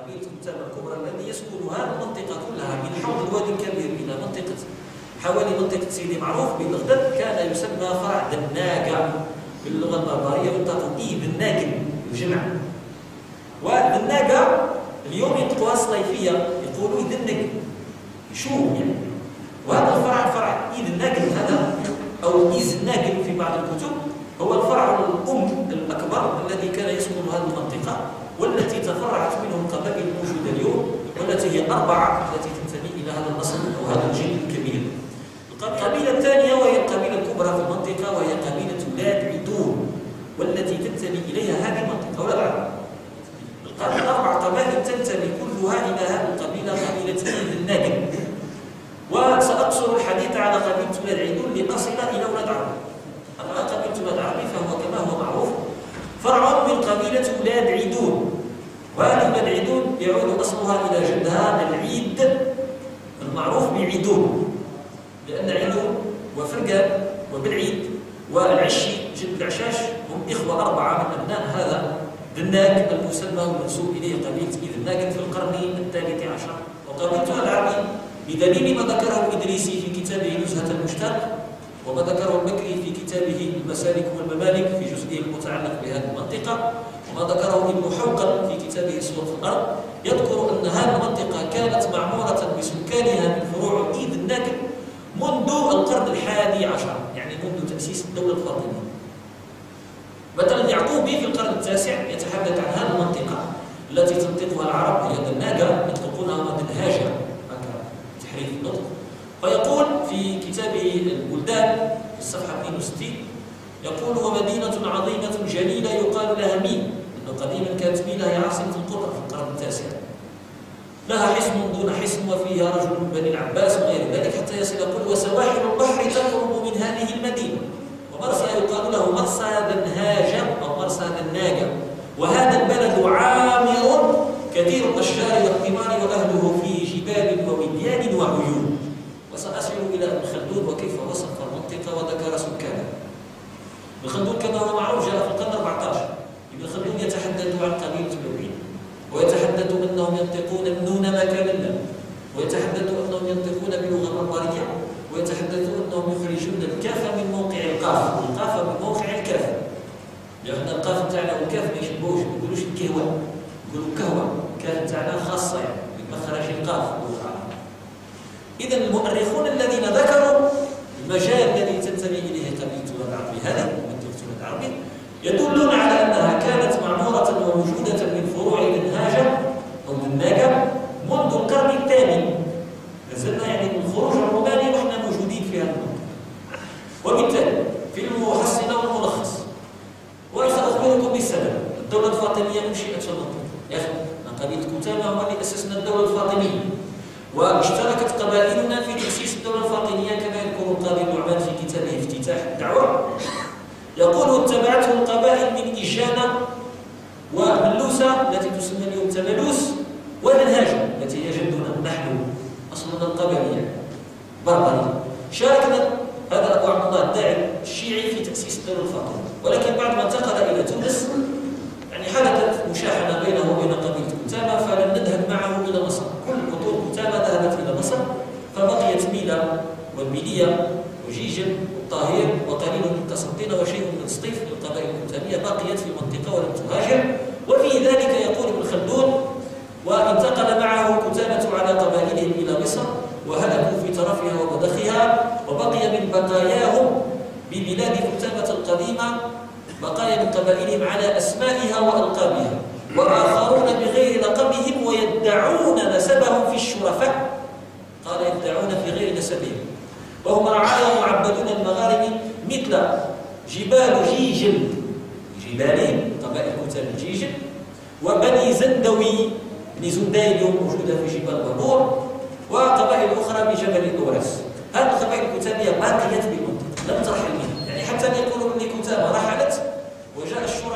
قبيلة كتامة الكبرى الذي يسكنها المنطقة كلها من حوض الوادي الكبير إلى منطقة حوالي منطقة سيدي معروف ببغداد كان يسمى فرع دناقة باللغة البربرية ينطق ذناقل الجمع. والدناقة اليوم ينطقوها الصيفية يقولوا ذنق شو يعني. وهذا الفرع فرع ذناقل هذا أو إذناقل في بعض الكتب هو الفرع الأم الأكبر الذي كان يسكن هذه المنطقة والتي تفرعت منه القبائل الموجودة اليوم والتي هي 4 التي تنتمي إلى هذا الأصل أو هذا الجيل الكبير. القبيلة الثانية وهي القبيلة الكبرى في المنطقة وهي قبيلة ولاد عيدون والتي تنتمي إليها هذه المنطقة ولا العرب. ال4 قبائل تنتمي كلها إلى هذه القبيلة قبيلة الناقل. وسأقصر الحديث على قبيلة ولاد عيدون لأصل إلى ولاد عرب. أما قبيلة ولاد عربي فهو كما هو معروف فرع من قبيلة ولاد عيدون. وهذه ولاد عيدون يعود أصلها إلى جدها العيد المعروف بعيدون لأن عيدون وفرقان وبالعيد والعشي جد العشاش هم إخوة 4 من أبناء هذا ذناق المسمى والمنسوب إليه قبيلة ذناق في القرن الثالث عشر. وقبيلة العربي بدليل ما ذكره الإدريسي في كتابه نزهة المشتاق وما ذكره البكري في كتابه المسالك والممالك في جزئه المتعلق بهذه المنطقة وما ذكره ابن حوقل في كتابه صورة الأرض يذكر أن هذه المنطقة كانت معمورة بسكانها من فروع ذناق منذ القرن الحادي عشر يعني منذ تأسيس الدولة الفاطمية. مثلا اليعقوبي في القرن التاسع يتحدث عن هذه المنطقة التي تنطقها العرب هي دناقة ينطقونها دنهاجة هكذا تحريف النطق. فيقول في كتابه البلدان في الصفحة 62 يقول ومدينة عظيمة جليلة يقال لها مين لأنه قديما كانت مينا هي عاصمة القدرة في القرن التاسع لها حصن دون حصن وفيها رجل من بني العباس وغير ذلك حتى يصل يقول وسواحل البحر تقرب من هذه المدينة ومرسى يقال له مرسى دنهاجة أو مرسى دناجة وهذا البلد عامر كثير الأشجار والثمار وأهله فيه جبال ووديان وعيون. وسأصل إلى ابن خلدون وكيف وصف المنطقة وذكر سكانها. ابن خلدون كما هو معروف جاء في القرن 14. ابن خلدون يتحدث عن قبيلة البعيد ويتحدث أنهم ينطقون النون مكانا له ويتحدث أنهم ينطقون بلغة بربرية ويتحدث أنهم يخرجون الكاف من موقع القاف والقاف من موقع الكاف لأن القاف تاعنا والكاف ما يشبهوش ما يقولوش الكهوة يقولوا كهوة الكاف تاعنا خاصة يعني بمخرج القاف. إذا المؤرخون الذين ذكروا المجال الذي تنتمي إليه قبيلة العربي هذه منطقة العربي يدلون على أنها كانت معمورة وموجودة من فروع دنهاجة أو دناقة منذ القرن الثاني نزلنا يعني من خروج الروماني ونحن موجودين في هذا المنطقة. وبالتالي في المحصلة والملخص وسأخبركم بالسبب الدولة الفاطمية أنشئت في المنطقة يا أخي من قبيلة كتامة هم اللي أسسنا الدولة الفاطمية واشتركت قبائلنا في تأسيس الدولة الفاطمية كما يذكر القاضي النعمان في كتابه افتتاح الدعوة يقول اتبعته القبائل من إجانة وملوسة التي تسمى اليوم تملوس ودنهاجة التي هي جدنا نحن أصلنا القبلية بربري. شاركنا هذا أبو عبد الله الداعي الشيعي في تأسيس الدولة الفاطمية ولكن بعد ما انتقل إلى تونس يعني حدثت مشاحنة بينه وبين قبيلة كتامة فلم نذهب معه إلى مصر. كل قطور كتامة ذهبت إلى مصر فبقيت ميلا والميلية وجيجل والطاهير وقليل من قسنطينة وشيء من سطيف القبائل الكتامية بقيت في المنطقة ولم تهاجر. وفي ذلك يقول ابن خلدون وانتقل معه كتامة على قبائلهم إلى مصر وهلكوا في طرفها وبدخها وبقي من بقاياهم ببلاد كتامة القديمة بقايا من قبائلهم على أسمائها وألقابها وآخرون بغير لقبهم ويدعون نسبهم في الشرفاء قال يدعون في غير نسبهم وهم رعايا معبدون المغارب مثل جبال جيجل جبالهم قبائل كتام جيجل وبني زندوي بني زنداي اليوم موجودة في جبال بابور وقبائل أخرى بجبل الأوراس. هذه القبائل الكتامية باقيت بالمنطقة لم ترحل منها يعني حتى يقولوا أن كتامة رحلت وجاء الشرطة